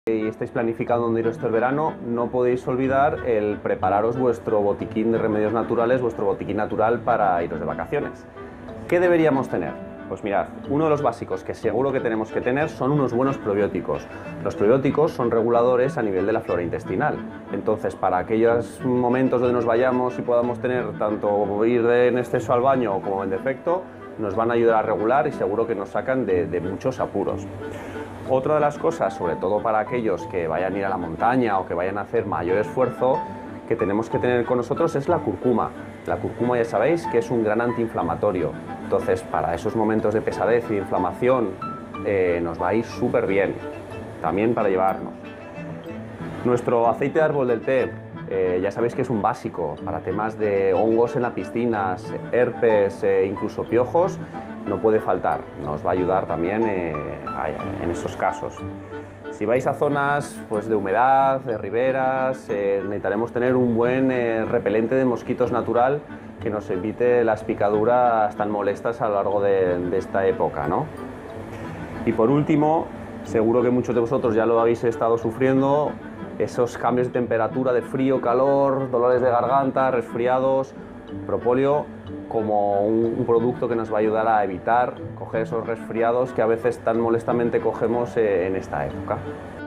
y estáis planificando dónde iros este verano, no podéis olvidar el prepararos vuestro botiquín de remedios naturales, vuestro botiquín natural para iros de vacaciones. ¿Qué deberíamos tener? Pues mirad, uno de los básicos que seguro que tenemos que tener son unos buenos probióticos. Los probióticos son reguladores a nivel de la flora intestinal. Entonces, para aquellos momentos donde nos vayamos y podamos tener tanto ir en exceso al baño como en defecto, nos van a ayudar a regular y seguro que nos sacan de muchos apuros. Otra de las cosas, sobre todo para aquellos que vayan a ir a la montaña o que vayan a hacer mayor esfuerzo, que tenemos que tener con nosotros es la cúrcuma. La cúrcuma ya sabéis que es un gran antiinflamatorio. Entonces, para esos momentos de pesadez y de inflamación nos va a ir súper bien. También para llevarnos. Nuestro aceite de árbol del té, ya sabéis que es un básico para temas de hongos en las piscinas, herpes, incluso piojos, no puede faltar. Nos va a ayudar también en esos casos. Si vais a zonas pues, de humedad, de riberas, necesitaremos tener un buen repelente de mosquitos natural que nos evite las picaduras tan molestas a lo largo de esta época, ¿no? Y por último, seguro que muchos de vosotros ya lo habéis estado sufriendo, esos cambios de temperatura, de frío, calor, dolores de garganta, resfriados, propóleo como un producto que nos va a ayudar a evitar coger esos resfriados que a veces tan molestamente cogemos en esta época.